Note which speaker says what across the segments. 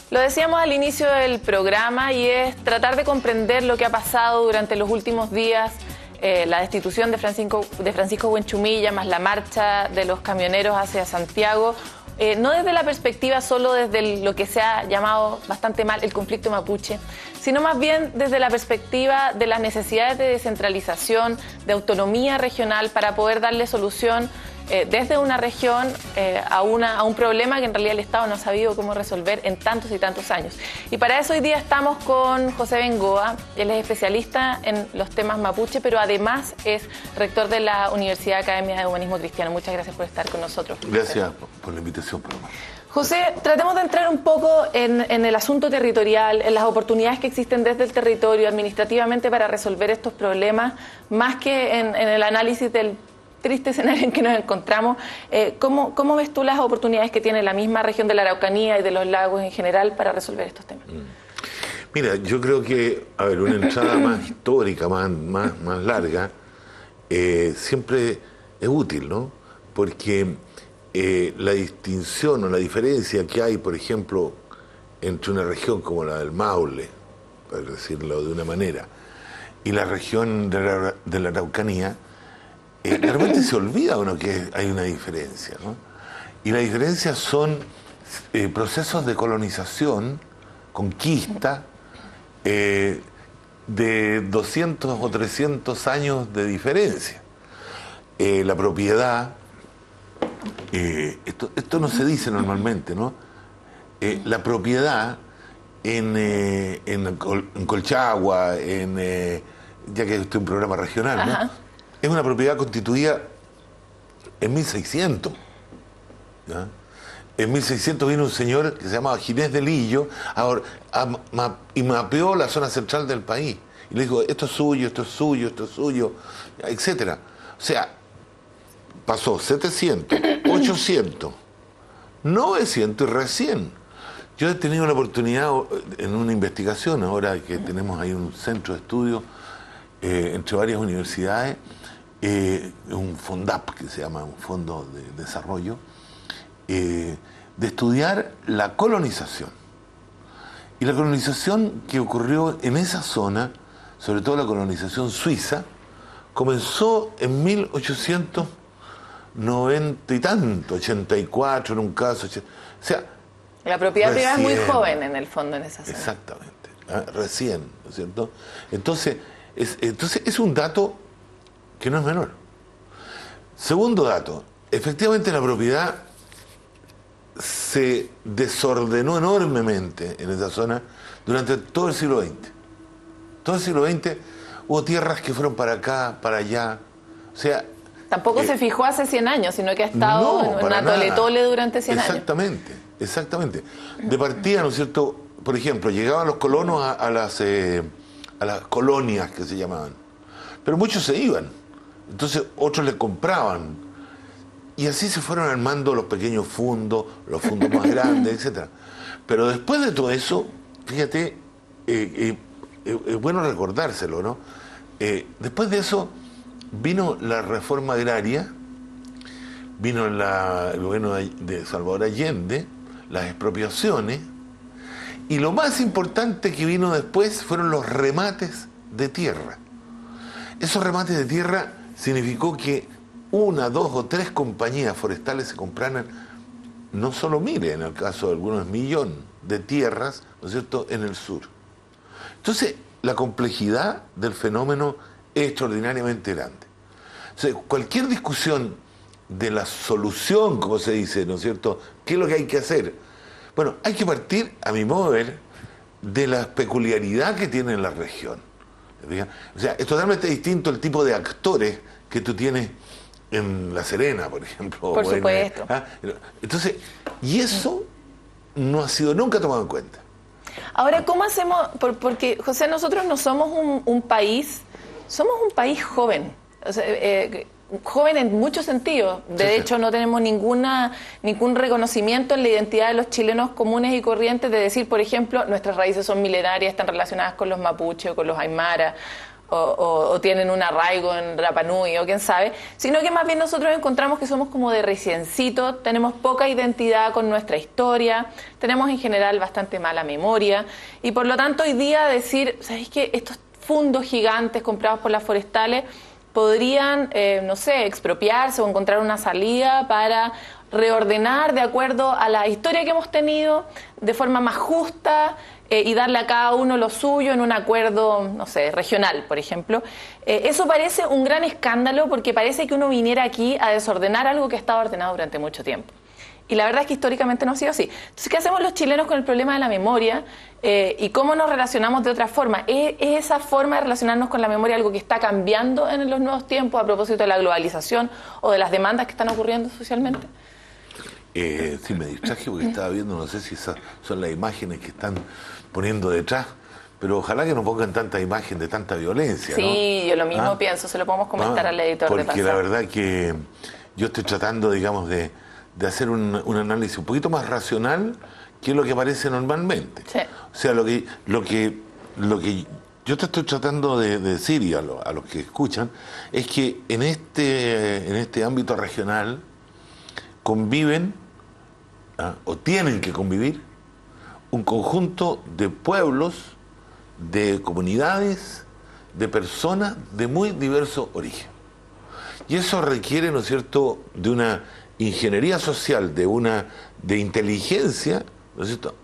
Speaker 1: Lo decíamos al inicio del programa y es tratar de comprender lo que ha pasado durante los últimos días, la destitución de Francisco Buenchumilla, más la marcha de los camioneros hacia Santiago, no desde la perspectiva solo desde lo que se ha llamado bastante mal el conflicto mapuche, sino más bien desde la perspectiva de las necesidades de descentralización, de autonomía regional para poder darle solución desde una región a un problema que en realidad el Estado no ha sabido cómo resolver en tantos y tantos años. Y para eso hoy día estamos con José Bengoa. Él es especialista en los temas mapuche, pero además es rector de la Universidad Academia de Humanismo Cristiano. Muchas gracias por estar con nosotros.
Speaker 2: Gracias por la invitación, programa.
Speaker 1: José, tratemos de entrar un poco en el asunto territorial, en las oportunidades que existen desde el territorio administrativamente para resolver estos problemas, más que en el análisis del triste escenario en que nos encontramos. ¿Cómo ves tú las oportunidades que tiene la misma región de la Araucanía y de los lagos en general para resolver estos temas?
Speaker 2: Mira, yo creo que, una entrada más histórica, más larga, siempre es útil, ¿no? Porque la distinción o la diferencia que hay, por ejemplo, entre una región como la del Maule, para decirlo de una manera, y la región de la Araucanía, realmente se olvida uno que hay una diferencia, ¿no? Y la diferencia son procesos de colonización, conquista, de 200 o 300 años de diferencia. La propiedad, esto no se dice normalmente, ¿no? La propiedad en Colchagua, ya que este es un programa regional, ¿no? Es una propiedad constituida en 1600. ¿Ya? En 1600 vino un señor que se llamaba Ginés de Lillo y mapeó la zona central del país. Y le dijo, esto es suyo, esto es suyo, esto es suyo, etc. O sea, pasó 700, 800, 900 y recién. Yo he tenido la oportunidad en una investigación, ahora que tenemos ahí un centro de estudio entre varias universidades, un FONDAP, que se llama un Fondo de Desarrollo, de estudiar la colonización. Y la colonización que ocurrió en esa zona, sobre todo la colonización suiza, comenzó en 1890 y tanto, 84 en un caso. O sea,
Speaker 1: la propiedad privada es muy joven en el fondo en esa zona.
Speaker 2: Exactamente, recién, ¿no es cierto? Entonces es un dato que no es menor. Segundo dato, efectivamente la propiedad se desordenó enormemente en esa zona durante todo el siglo XX. Todo el siglo XX hubo tierras que fueron para acá, para allá. O sea,
Speaker 1: tampoco se fijó hace 100 años, sino que ha estado en una tole-tole durante 100 años.
Speaker 2: Exactamente. De partida, ¿no es cierto? Por ejemplo, llegaban los colonos a las colonias que se llamaban. Pero muchos se iban. Entonces otros le compraban. Y así se fueron armando los pequeños fundos, los fundos más grandes, etc. Pero después de todo eso, fíjate, es bueno recordárselo, ¿no? Después de eso vino la reforma agraria, vino el gobierno de Salvador Allende, las expropiaciones, y lo más importante que vino después fueron los remates de tierra. Esos remates de tierra significó que 1, 2 o 3 compañías forestales se compraran, no solo miles, en el caso de algunos 1.000.000 de tierras, ¿no es cierto?, en el sur. Entonces, la complejidad del fenómeno es extraordinariamente grande. Entonces, cualquier discusión de la solución, como se dice, ¿no es cierto?, ¿qué es lo que hay que hacer? Bueno, hay que partir, a mi modo de ver, de la peculiaridad que tiene la región. O sea, es totalmente distinto el tipo de actores que tú tienes en La Serena, por ejemplo.
Speaker 1: Por supuesto.
Speaker 2: Entonces, y eso no ha sido nunca tomado en cuenta.
Speaker 1: Ahora, ¿cómo hacemos? Porque, José, nosotros no somos un país, somos un país joven. O sea, joven en muchos sentidos. De hecho, no tenemos ningún reconocimiento en la identidad de los chilenos comunes y corrientes de decir, por ejemplo, nuestras raíces son milenarias, están relacionadas con los mapuches o con los aymara o tienen un arraigo en Rapa Nui o quién sabe, sino que más bien nosotros encontramos que somos como de reciencito, tenemos poca identidad con nuestra historia, tenemos en general bastante mala memoria y por lo tanto hoy día decir, ¿sabéis qué? Estos fundos gigantes comprados por las forestales podrían, no sé, expropiarse o encontrar una salida para reordenar de acuerdo a la historia que hemos tenido de forma más justa y darle a cada uno lo suyo en un acuerdo, no sé, regional, por ejemplo. Eso parece un gran escándalo porque parece que uno viniera aquí a desordenar algo que ha estado ordenado durante mucho tiempo. Y la verdad es que históricamente no ha sido así. Entonces, ¿qué hacemos los chilenos con el problema de la memoria? ¿Y cómo nos relacionamos de otra forma? ¿Es esa forma de relacionarnos con la memoria algo que está cambiando en los nuevos tiempos a propósito de la globalización o de las demandas que están ocurriendo socialmente?
Speaker 2: Sí, me distraje porque estaba viendo, no sé si esas son las imágenes que están poniendo detrás, pero ojalá que no pongan tanta imagen de tanta violencia.
Speaker 1: Sí,
Speaker 2: ¿no?
Speaker 1: yo lo mismo pienso, se lo podemos comentar al editor de
Speaker 2: Porque la verdad que yo estoy tratando, digamos, de hacer un análisis un poquito más racional que lo que aparece normalmente.
Speaker 1: Sí.
Speaker 2: O sea, lo que yo te estoy tratando de decir y a los que escuchan es que en este ámbito regional conviven o tienen que convivir un conjunto de pueblos, de comunidades, de personas de muy diverso origen. Y eso requiere, ¿no es cierto?, de una ingeniería social, de inteligencia, ¿no es cierto?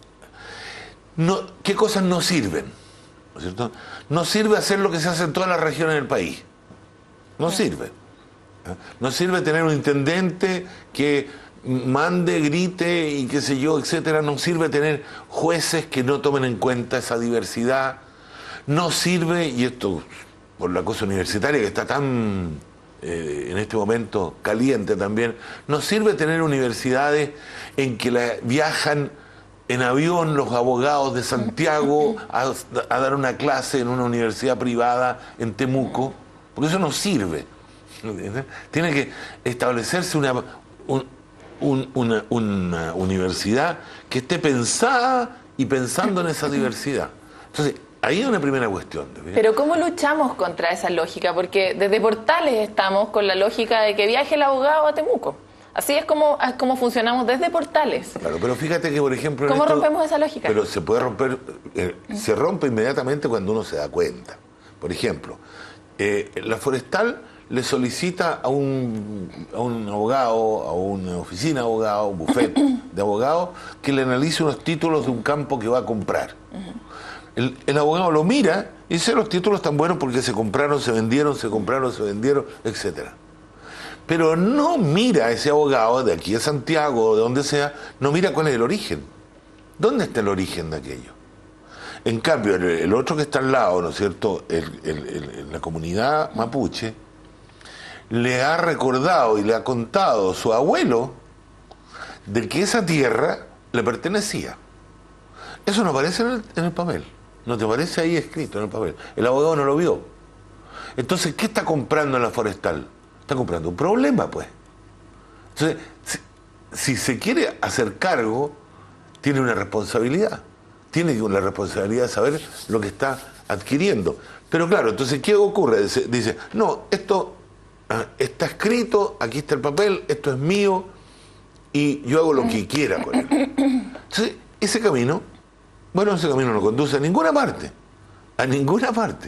Speaker 2: ¿Qué cosas no sirven? ¿No es cierto? No sirve hacer lo que se hace en todas las regiones del país. No sirve. No sirve tener un intendente que mande, grite y qué sé yo, etcétera. No sirve tener jueces que no tomen en cuenta esa diversidad. No sirve, y esto por la cosa universitaria que está tan en este momento caliente también, no sirve tener universidades en que viajan en avión los abogados de Santiago a dar una clase en una universidad privada en Temuco, porque eso no sirve. Tiene que establecerse una universidad que esté pensada y pensando en esa diversidad. Entonces, ahí hay una primera cuestión.
Speaker 1: Pero ¿cómo luchamos contra esa lógica? Porque desde Portales estamos con la lógica de que viaje el abogado a Temuco. Así es como funcionamos desde Portales.
Speaker 2: Claro, pero fíjate que, por ejemplo...
Speaker 1: ¿Cómo rompemos esa lógica?
Speaker 2: Pero se puede romper, se rompe inmediatamente cuando uno se da cuenta. Por ejemplo, la forestal le solicita a un abogado, a una oficina de abogados, un bufete de abogados, que le analice unos títulos de un campo que va a comprar. El abogado lo mira y dice, los títulos están buenos porque se compraron, se vendieron, se compraron, se vendieron, etcétera. Pero no mira a ese abogado de aquí a Santiago o de donde sea, no mira cuál es el origen. ¿Dónde está el origen de aquello? En cambio, el otro que está al lado, ¿no es cierto?, la comunidad mapuche, le ha recordado y le ha contado a su abuelo de que esa tierra le pertenecía. Eso no aparece en el papel. ¿No te parece ahí escrito en el papel? El abogado no lo vio. Entonces, ¿qué está comprando en la forestal? Está comprando un problema, pues. Entonces, si se quiere hacer cargo, tiene una responsabilidad. Tiene la responsabilidad de saber lo que está adquiriendo. Pero claro, entonces, ¿qué ocurre? Dice, no, esto está escrito, aquí está el papel, esto es mío, y yo hago lo que quiera con él. Entonces, ese camino no conduce a ninguna parte. A ninguna parte.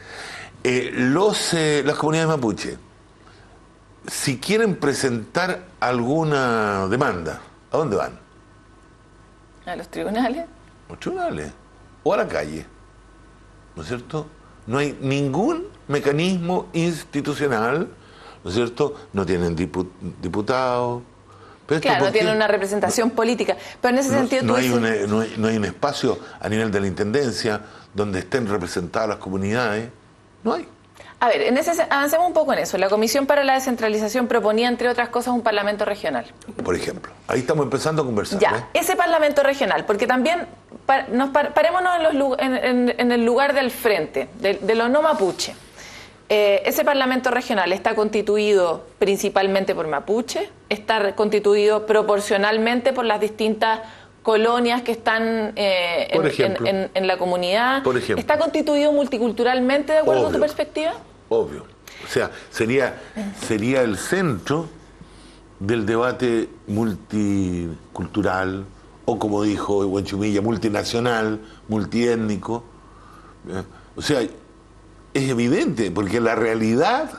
Speaker 2: Las comunidades mapuche, si quieren presentar alguna demanda, ¿a dónde van?
Speaker 1: ¿A los tribunales?
Speaker 2: A los tribunales. O a la calle. ¿No es cierto? No hay ningún mecanismo institucional, ¿no es cierto? No tienen diputados.
Speaker 1: Claro, no tienen una representación política. Pero en ese sentido
Speaker 2: no hay un espacio a nivel de la intendencia donde estén representadas las comunidades. No hay.
Speaker 1: A ver, avancemos un poco en eso. La Comisión para la Descentralización proponía, entre otras cosas, un parlamento regional.
Speaker 2: Por ejemplo, ahí estamos empezando a conversar.
Speaker 1: Ya, ese parlamento regional, porque también parémonos en el lugar del frente, de lo no mapuche. Ese parlamento regional está constituido principalmente por mapuche, está constituido proporcionalmente por las distintas colonias que están
Speaker 2: Por ejemplo.
Speaker 1: en la comunidad.
Speaker 2: Por ejemplo.
Speaker 1: ¿Está constituido multiculturalmente de acuerdo a tu
Speaker 2: Obvio.
Speaker 1: perspectiva?
Speaker 2: Obvio. O sea, sería el centro del debate multicultural, o como dijo Huenchumilla, multinacional, multiétnico. O sea, es evidente, porque la realidad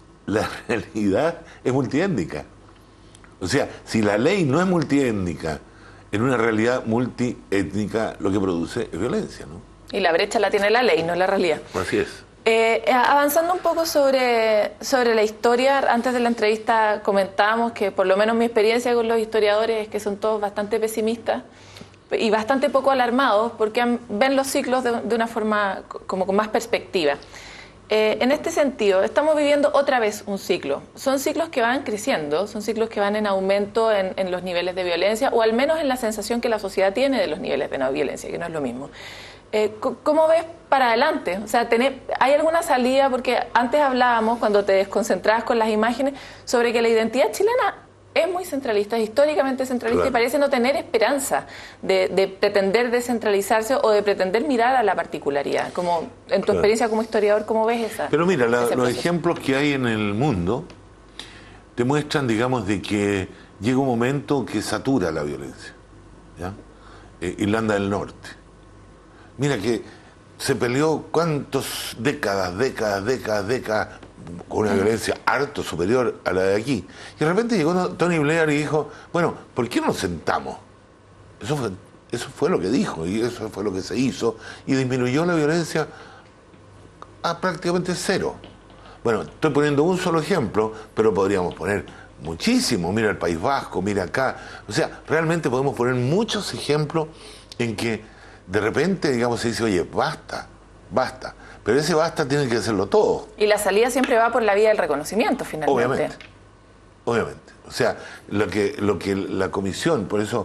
Speaker 2: es multiétnica. O sea, si la ley no es multiétnica, en una realidad multiétnica, lo que produce es violencia, ¿no?
Speaker 1: Y la brecha la tiene la ley, no la realidad.
Speaker 2: Así es.
Speaker 1: Avanzando un poco sobre la historia, antes de la entrevista comentábamos que por lo menos mi experiencia con los historiadores es que son todos bastante pesimistas y bastante poco alarmados porque ven los ciclos de una forma como con más perspectiva. En este sentido, estamos viviendo otra vez un ciclo. Son ciclos que van creciendo, son ciclos que van en aumento en los niveles de violencia, o al menos en la sensación que la sociedad tiene de los niveles de no violencia, que no es lo mismo. ¿Cómo ves para adelante? O sea, ¿hay alguna salida? Porque antes hablábamos, cuando te desconcentrabas con las imágenes, sobre que la identidad chilena es muy centralista, es históricamente centralista,
Speaker 2: claro,
Speaker 1: y parece no tener esperanza de pretender descentralizarse o de pretender mirar a la particularidad. Como en tu
Speaker 2: claro,
Speaker 1: experiencia como historiador, ¿cómo ves esa?
Speaker 2: Pero mira,
Speaker 1: ese
Speaker 2: los
Speaker 1: proceso?
Speaker 2: ejemplos que hay en el mundo te muestran, digamos, de que llega un momento que satura la violencia, ¿ya? Irlanda del Norte. Mira que se peleó cuántas décadas, con una violencia harto superior a la de aquí. Y de repente llegó Tony Blair y dijo, bueno, ¿por qué no nos sentamos? Eso fue lo que dijo y eso fue lo que se hizo y disminuyó la violencia a prácticamente cero. Bueno, estoy poniendo un solo ejemplo, pero podríamos poner muchísimo. Mira el País Vasco, mira acá. O sea, realmente podemos poner muchos ejemplos en que de repente, digamos, se dice, oye, basta. Pero ese basta tiene que hacerlo todo.
Speaker 1: Y la salida siempre va por la vía del reconocimiento, finalmente.
Speaker 2: Obviamente. O sea, lo que la comisión, por eso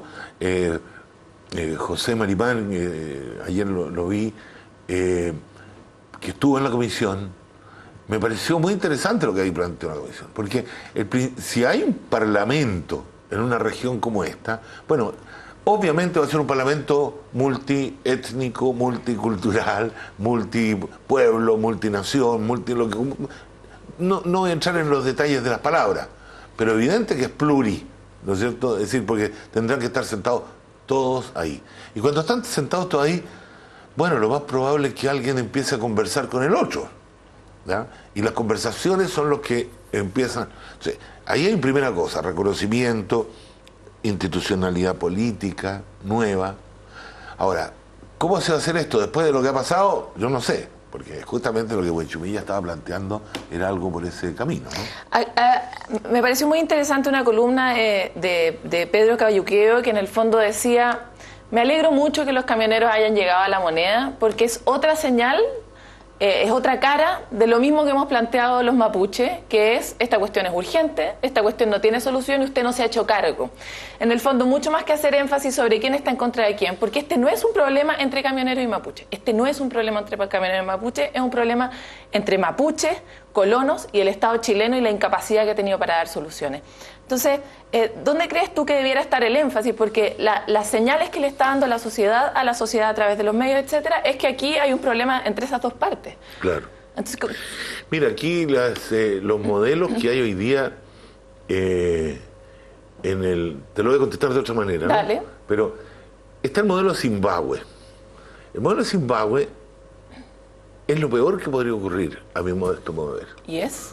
Speaker 2: José Maripán, ayer lo vi, que estuvo en la comisión, me pareció muy interesante lo que ahí planteó la comisión. Porque si hay un parlamento en una región como esta, bueno, obviamente va a ser un parlamento multiétnico, multicultural, multipueblo, multinación, no voy a entrar en los detalles de las palabras, pero evidente que es pluri, ¿no es cierto? Es decir, porque tendrán que estar sentados todos ahí. Y cuando están sentados todos ahí, bueno, lo más probable es que alguien empiece a conversar con el otro, ¿ya? Y las conversaciones son los que empiezan. O sea, ahí hay primera cosa, reconocimiento, institucionalidad política nueva. Ahora, ¿cómo se va a hacer esto después de lo que ha pasado? Yo no sé, porque justamente lo que Huenchumilla estaba planteando era algo por ese camino, ¿no?
Speaker 1: Me pareció muy interesante una columna de Pedro Caballuqueo, que en el fondo decía: me alegro mucho que los camioneros hayan llegado a La Moneda, porque es otra señal, es otra cara de lo mismo que hemos planteado los mapuches, que es: esta cuestión es urgente, esta cuestión no tiene solución y usted no se ha hecho cargo. En el fondo, mucho más que hacer énfasis sobre quién está en contra de quién, porque este no es un problema entre camioneros y mapuches, este no es un problema entre camioneros y mapuches, es un problema entre mapuches, colonos y el Estado chileno y la incapacidad que ha tenido para dar soluciones. Entonces, ¿dónde crees tú que debiera estar el énfasis? Porque las señales que le está dando la sociedad a través de los medios, etcétera, es que aquí hay un problema entre esas dos partes.
Speaker 2: Claro.
Speaker 1: Entonces,
Speaker 2: mira, aquí los modelos que hay hoy día, te lo voy a contestar de otra manera, ¿no?
Speaker 1: Dale.
Speaker 2: Pero está el modelo de Zimbabue. El modelo de Zimbabue es lo peor que podría ocurrir, a mi modesto modo de ver.
Speaker 1: ¿Y es?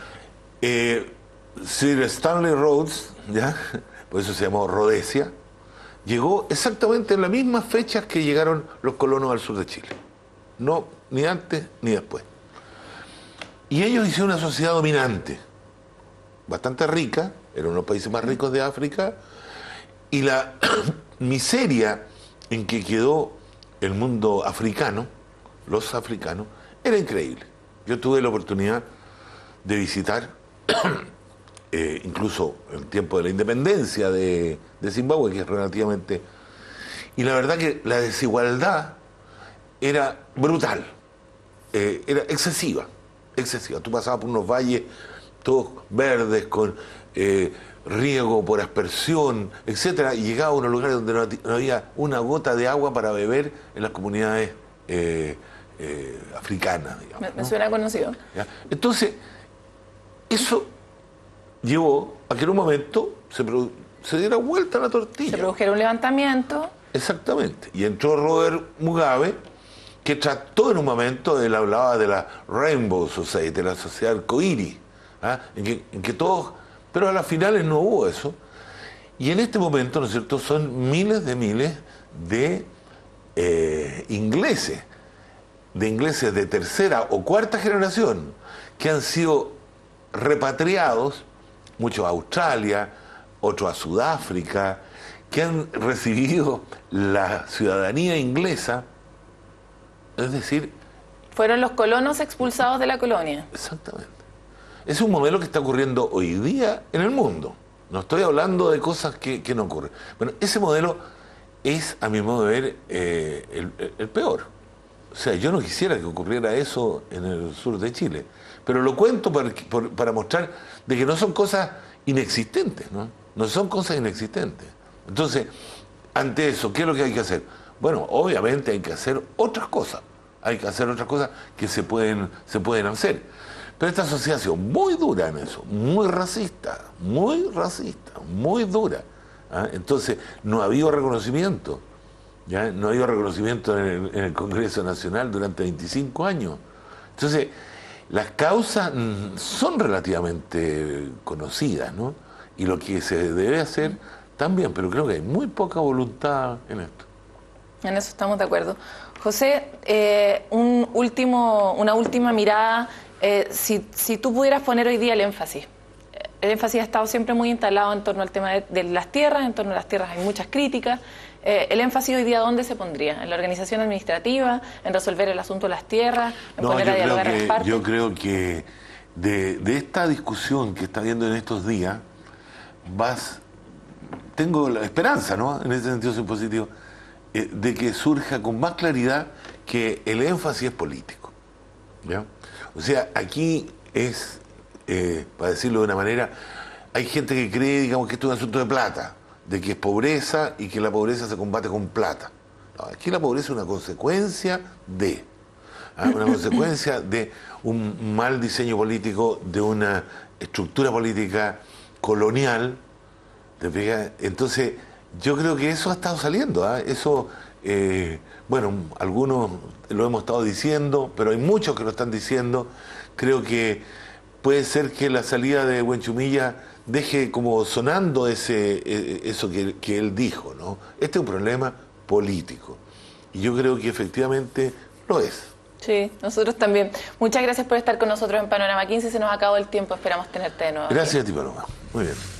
Speaker 2: Sir Stanley Rhodes, ¿ya? Por eso se llamó Rhodesia, llegó exactamente en las mismas fechas que llegaron los colonos al sur de Chile. No, ni antes ni después. Y ellos hicieron una sociedad dominante, bastante rica, eran los países más ricos de África, y la miseria en que quedó el mundo africano, los africanos, era increíble. Yo tuve la oportunidad de visitar incluso el tiempo de la independencia de Zimbabue, que es relativamente... Y la verdad que la desigualdad era brutal, era excesiva. Tú pasabas por unos valles todos verdes, con riego por aspersión, etcétera, y llegaba a unos lugares donde no había una gota de agua para beber en las comunidades africanas, digamos,
Speaker 1: Me suena conocido.
Speaker 2: ¿Ya? Entonces, eso llevó a que en un momento se diera vuelta la tortilla.
Speaker 1: Se produjera un levantamiento.
Speaker 2: Exactamente. Y entró Robert Mugabe, que trató en un momento, él hablaba de la Rainbow Society, de la sociedad arcoíris, ¿ah? en que todos, pero a las finales no hubo eso. Y en este momento, ¿no es cierto?, son miles de ingleses de tercera o cuarta generación, que han sido repatriados, muchos a Australia, otros a Sudáfrica, que han recibido la ciudadanía inglesa, es decir...
Speaker 1: Fueron los colonos expulsados de la colonia.
Speaker 2: Exactamente. Es un modelo que está ocurriendo hoy día en el mundo. No estoy hablando de cosas que no ocurren. Bueno, ese modelo es, a mi modo de ver, el peor. O sea, yo no quisiera que ocurriera eso en el sur de Chile. Pero lo cuento para mostrar de que no son cosas inexistentes, ¿no? No son cosas inexistentes. Entonces, ante eso, ¿qué es lo que hay que hacer? Bueno, obviamente hay que hacer otras cosas. Hay que hacer otras cosas que se pueden hacer. Pero esta sociedad ha sido muy dura en eso, muy racista, muy dura. ¿Ah? Entonces, no ha habido reconocimiento. ¿Ya? No ha habido reconocimiento en el Congreso Nacional durante 25 años. Entonces, las causas son relativamente conocidas, ¿no? Y lo que se debe hacer también, pero creo que hay muy poca voluntad en esto.
Speaker 1: En eso estamos de acuerdo. José, una última mirada. Si tú pudieras poner hoy día el énfasis ha estado siempre muy instalado en torno al tema de las tierras. En torno a las tierras hay muchas críticas. El énfasis hoy día, ¿dónde se pondría? ¿En la organización administrativa? ¿En resolver el asunto de las tierras? ¿En poner a dialogar a las partes?
Speaker 2: Yo creo que de esta discusión que está habiendo en estos días, tengo la esperanza, ¿no?, en ese sentido soy positivo, de que surja con más claridad que el énfasis es político, ¿ya? O sea, aquí es, para decirlo de una manera, hay gente que cree, digamos, que esto es un asunto de plata, de que es pobreza y que la pobreza se combate con plata. No, aquí la pobreza es una consecuencia de un mal diseño político, de una estructura política colonial. ¿Te fijas? Entonces, yo creo que eso ha estado saliendo. Eso, bueno, algunos lo hemos estado diciendo, pero hay muchos que lo están diciendo. Creo que puede ser que la salida de Huenchumilla deje como sonando eso que él dijo, ¿no? Este es un problema político. Y yo creo que efectivamente lo es.
Speaker 1: Sí, nosotros también. Muchas gracias por estar con nosotros en Panorama 15. Se nos acabó el tiempo. Esperamos tenerte de nuevo.
Speaker 2: Gracias a ti, Paloma. Muy bien.